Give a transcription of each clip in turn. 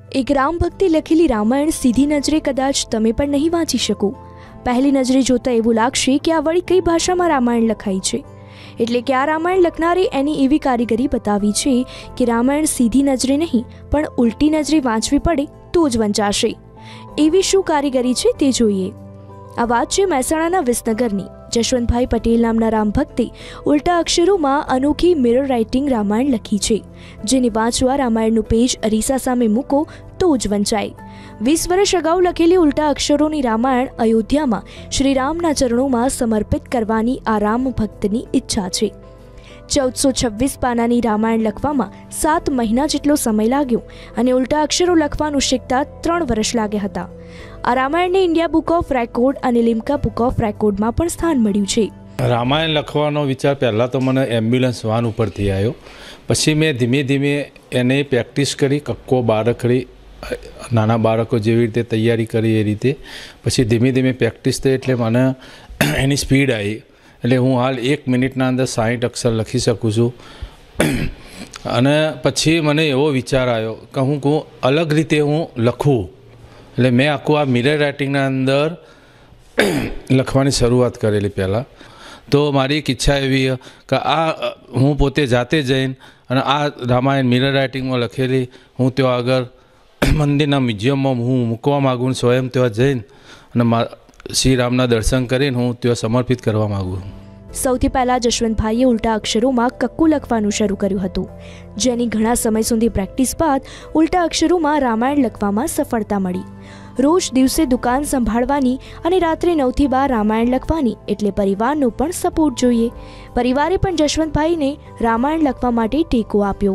એક રામ ભક્તિ લખેલી રામાયણ સીધી નજરે કદાચ તમે પણ નહીં વાંચી શકો. પહેલી નજરે જોતા એવું લાગશે કે આ વળી કઈ ભાષામાં રામાયણ લખાઈ છે. એટલે કે આ રામાયણ લખનારે એની એવી કારીગરી બતાવી છે કે રામાયણ સીધી નજરે નહીં પણ ઉલટી નજરે વાંચવી પડે તો જ વંચાશે. એવી શું કારીગરી છે તે જોઈએ. આ વાત છે મહેસાણાના વિસનગરની. જશવંતભાઈ પટેલ નામના રામ ભક્તે ઉલટા અક્ષરોમાં અનોખી મિરર રાઇટિંગ રામાયણ લખી છે, જેને વાંચવા રામાયણનું પેજ અરીસા સામે મૂકો તો જ વંચાય. 20 વર્ષ અગાઉ લખેલી ઉલટા અક્ષરોની રામાયણ અયોધ્યામાં શ્રીરામના ચરણોમાં સમર્પિત કરવાની આ રામ ભક્તની ઈચ્છા છે. 1426 પાનાની રામાયણ લખવામાં 7 મહિના જેટલો સમય લાગ્યો અને ઉલટા અક્ષરો લખવાનું શીખતા 3 વર્ષ લાગ્યા હતા. આ રામાયણને ઇન્ડિયા બુક ઓફ રેકોર્ડ અને લિમ્કા બુક ઓફ રેકોર્ડમાં પણ સ્થાન મળ્યું છે. રામાયણ લખવાનો વિચાર પહેલાં તો મને એમ્બ્યુલન્સ વાન ઉપરથી આવ્યો. પછી મેં ધીમે ધીમે એને પ્રેક્ટિસ કરી, કક્કો બારકડી નાના બાળકો જેવી રીતે તૈયારી કરી એ રીતે. પછી ધીમે ધીમે પ્રેક્ટિસ થઈ એટલે મને એની સ્પીડ આવી. એટલે હું હાલ 1 મિનિટના અંદર 60 અક્ષર લખી શકું છું. અને પછી મને એવો વિચાર આવ્યો કે હું અલગ રીતે હું લખું. એટલે મેં આખું આ મિરર રાઇટિંગના અંદર લખવાની શરૂઆત કરેલી પહેલાં. તો મારી એક ઈચ્છા એવી કે આ હું પોતે જાતે જઈને અને આ રામાયણ મિરર રાઇટિંગમાં લખેલી હું ત્યાં આગળ મંદિરના મ્યુઝિયમમાં હું મૂકવા માગું, સ્વયં ત્યાં જઈને અને શ્રી રામના દર્શન કરીને હું ત્યાં સમર્પિત કરવા માગું. સૌથી પહેલાં જશવંતભાઈએ ઉલટા અક્ષરોમાં કક્કુ લખવાનું શરૂ કર્યું હતું, જેની ઘણા સમય સુધી પ્રેક્ટિસ બાદ ઉલટા અક્ષરોમાં રામાયણ લખવામાં સફળતા મળી. રોજ દિવસે દુકાન સંભાળવાની અને રાત્રે 9 થી 12 રામાયણ લખવાની, એટલે પરિવારનો પણ સપોર્ટ જોઈએ. પરિવારે પણ જશવંતભાઈને રામાયણ લખવા માટે ટેકો આપ્યો.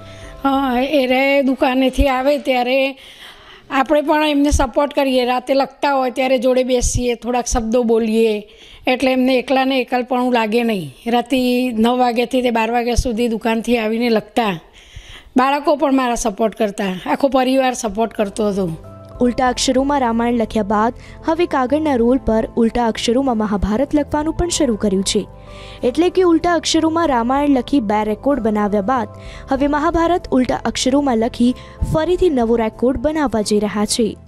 એ દુકાનેથી આવે ત્યારે આપણે પણ એમને સપોર્ટ કરીએ. રાતે લખતા હોય ત્યારે જોડે બેસીએ, થોડાક શબ્દો બોલીએ, એટલે એમને એકલાને એકલપણું લાગે નહીં. રાતે 9 વાગ્યાથી તે 12 વાગ્યા સુધી દુકાનથી આવીને લખતા. બાળકો પણ મારા સપોર્ટ કરતા, આખો પરિવાર સપોર્ટ કરતો હતો. ઉલટા અક્ષરોમાં રામાયણ લખ્યા બાદ હવે કાગળના રોલ પર ઉલટા અક્ષરોમાં મહાભારત લખવાનું પણ શરૂ કર્યું છે. એટલે કે ઉલટા અક્ષરોમાં રામાયણ લખી 2 રેકોર્ડ બનાવ્યા બાદ હવે મહાભારત ઉલટા અક્ષરોમાં લખી ફરીથી નવો રેકોર્ડ બનાવવા જઈ રહ્યા છે.